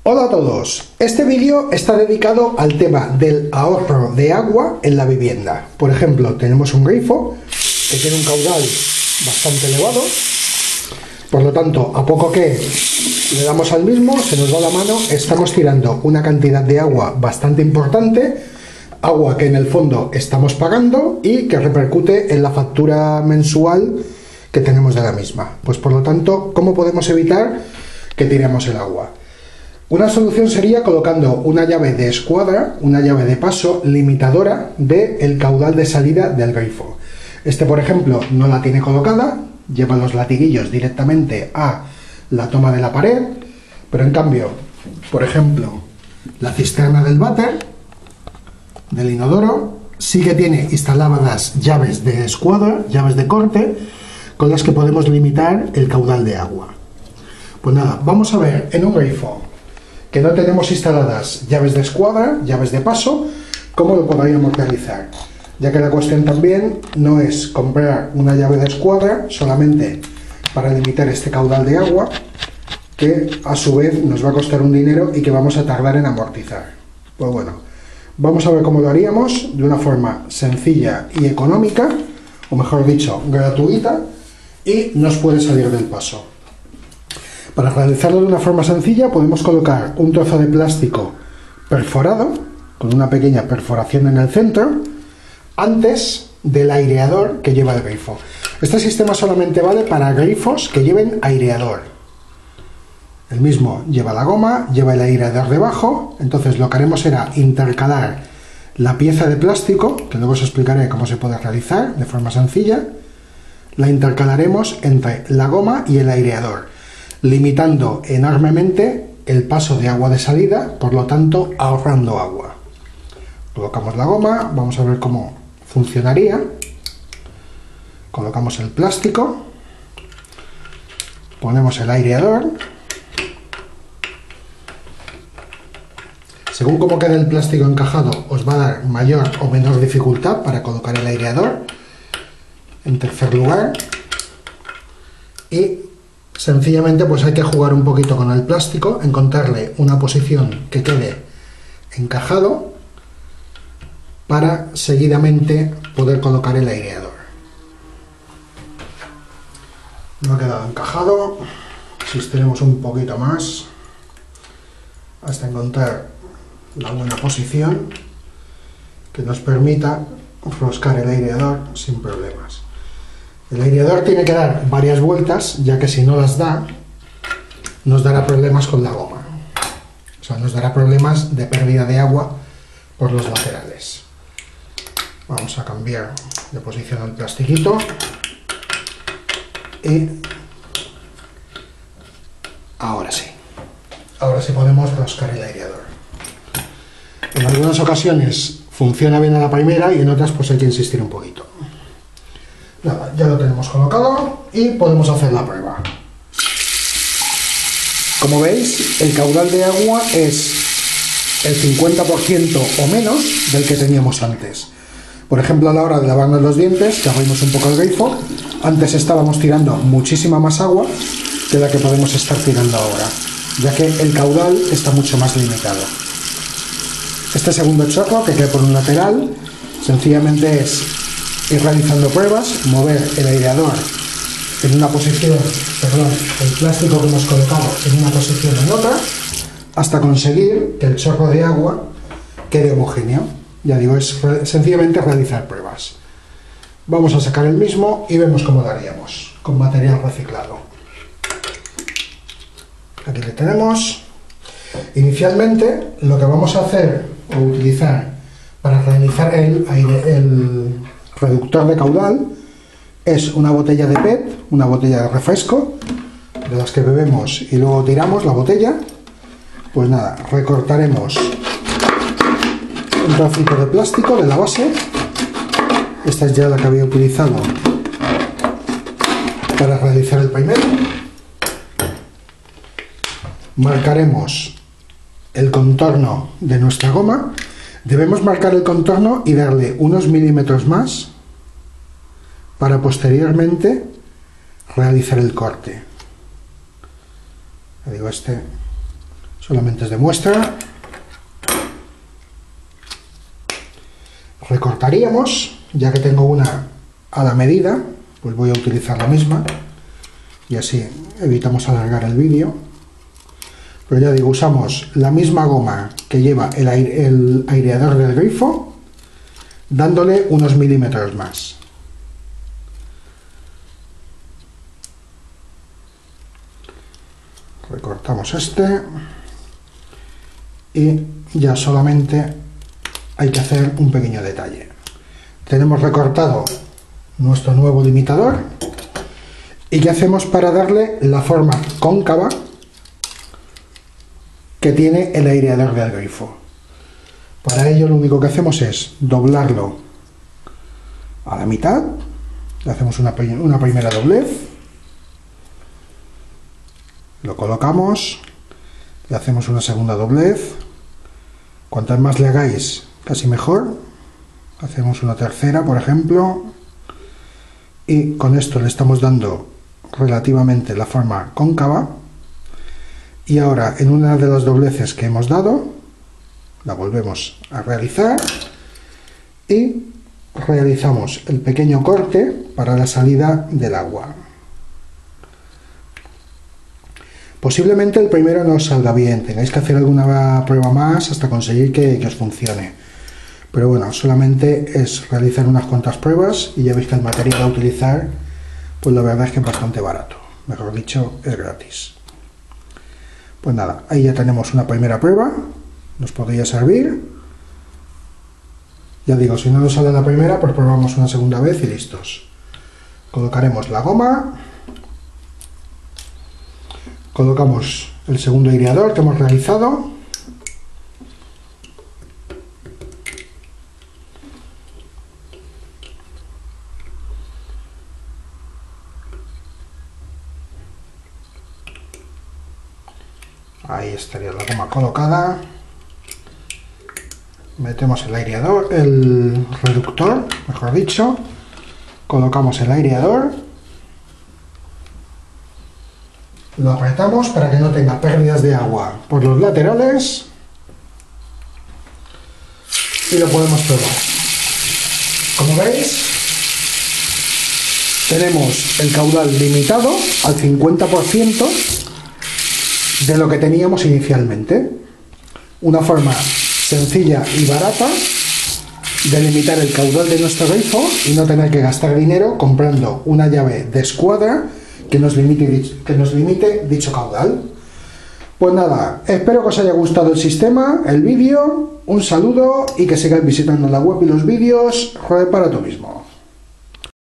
Hola a todos, este vídeo está dedicado al tema del ahorro de agua en la vivienda. Por ejemplo, tenemos un grifo que tiene un caudal bastante elevado, por lo tanto, a poco que le damos al mismo, se nos va la mano, estamos tirando una cantidad de agua bastante importante, agua que en el fondo estamos pagando y que repercute en la factura mensual que tenemos de la misma. Pues por lo tanto, ¿cómo podemos evitar que tiremos el agua? Una solución sería colocando una llave de escuadra, una llave de paso limitadora del caudal de salida del grifo. Este, por ejemplo, no la tiene colocada, lleva los latiguillos directamente a la toma de la pared, pero en cambio, por ejemplo, la cisterna del váter, del inodoro, sí que tiene instaladas llaves de escuadra, llaves de corte, con las que podemos limitar el caudal de agua. Pues nada, vamos a ver en un grifo que no tenemos instaladas llaves de escuadra, llaves de paso, cómo lo podríamos realizar, ya que la cuestión también no es comprar una llave de escuadra solamente para limitar este caudal de agua, que a su vez nos va a costar un dinero y que vamos a tardar en amortizar. Pues bueno, vamos a ver cómo lo haríamos de una forma sencilla y económica, o mejor dicho, gratuita, y nos puede salir del paso. Para realizarlo de una forma sencilla podemos colocar un trozo de plástico perforado, con una pequeña perforación en el centro, antes del aireador que lleva el grifo. Este sistema solamente vale para grifos que lleven aireador. El mismo lleva la goma, lleva el aireador debajo, entonces lo que haremos será intercalar la pieza de plástico, que luego os explicaré cómo se puede realizar de forma sencilla, la intercalaremos entre la goma y el aireador, limitando enormemente el paso de agua de salida, por lo tanto ahorrando agua. Colocamos la goma, vamos a ver cómo funcionaría. Colocamos el plástico, ponemos el aireador. Según cómo quede el plástico encajado, os va a dar mayor o menor dificultad para colocar el aireador. En tercer lugar, y sencillamente pues hay que jugar un poquito con el plástico, encontrarle una posición que quede encajado para seguidamente poder colocar el aireador. No ha quedado encajado, insistiremos un poquito más hasta encontrar la buena posición que nos permita roscar el aireador sin problemas. El aireador tiene que dar varias vueltas, ya que si no las da, nos dará problemas con la goma. O sea, nos dará problemas de pérdida de agua por los laterales. Vamos a cambiar de posición el plastiquito. Y ahora sí. Ahora sí podemos roscar el aireador. En algunas ocasiones funciona bien a la primera y en otras pues hay que insistir un poquito. Nada, ya lo tenemos colocado y podemos hacer la prueba. Como veis, el caudal de agua es el 50% o menos del que teníamos antes. Por ejemplo, a la hora de lavarnos los dientes, que abrimos un poco el grifo, antes estábamos tirando muchísima más agua que la que podemos estar tirando ahora, ya que el caudal está mucho más limitado. Este segundo chorro, que queda por un lateral, sencillamente es ir realizando pruebas, mover el aireador en una posición, el plástico que hemos colocado en una posición o en otra, hasta conseguir que el chorro de agua quede homogéneo. Ya digo, es sencillamente realizar pruebas. Vamos a sacar el mismo y vemos cómo lo haríamos con material reciclado. Aquí le tenemos. Inicialmente lo que vamos a hacer o utilizar para realizar el reductor de caudal es una botella de PET, una botella de refresco, de las que bebemos y luego tiramos la botella. Pues nada, recortaremos un trocito de plástico de la base. Esta es ya la que había utilizado para realizar el primero. Marcaremos el contorno de nuestra goma. Debemos marcar el contorno y darle unos milímetros más para posteriormente realizar el corte. Digo, este solamente es de muestra. Recortaríamos, ya que tengo una a la medida, pues voy a utilizar la misma y así evitamos alargar el vídeo. Pero ya digo, usamos la misma goma que lleva el aireador del grifo, dándole unos milímetros más. Recortamos este y ya solamente hay que hacer un pequeño detalle. Tenemos recortado nuestro nuevo limitador. ¿Y qué hacemos para darle la forma cóncava que tiene el aireador del grifo? Para ello lo único que hacemos es doblarlo a la mitad. Le hacemos una primera doblez. Lo colocamos. Le hacemos una segunda doblez. Cuantas más le hagáis, casi mejor. Hacemos una tercera, por ejemplo. Y con esto le estamos dando relativamente la forma cóncava. Y ahora en una de las dobleces que hemos dado, la volvemos a realizar y realizamos el pequeño corte para la salida del agua. Posiblemente el primero no os salga bien, tengáis que hacer alguna prueba más hasta conseguir que os funcione. Pero bueno, solamente es realizar unas cuantas pruebas y ya veis que el material a utilizar, pues la verdad es que es bastante barato. Mejor dicho, es gratis. Pues nada, ahí ya tenemos una primera prueba, nos podría servir. Ya digo, si no nos sale la primera, pues probamos una segunda vez y listos. Colocaremos la goma. Colocamos el segundo aireador que hemos realizado. Ahí estaría la goma colocada. Metemos el aireador, el reductor, mejor dicho. Colocamos el aireador. Lo apretamos para que no tenga pérdidas de agua por los laterales y lo podemos probar. Como veis, tenemos el caudal limitado al 50% de lo que teníamos inicialmente. Una forma sencilla y barata de limitar el caudal de nuestro grifo y no tener que gastar dinero comprando una llave de escuadra que nos limite dicho caudal. Pues nada, espero que os haya gustado el sistema, el vídeo, un saludo y que sigáis visitando la web y los vídeos para tú mismo.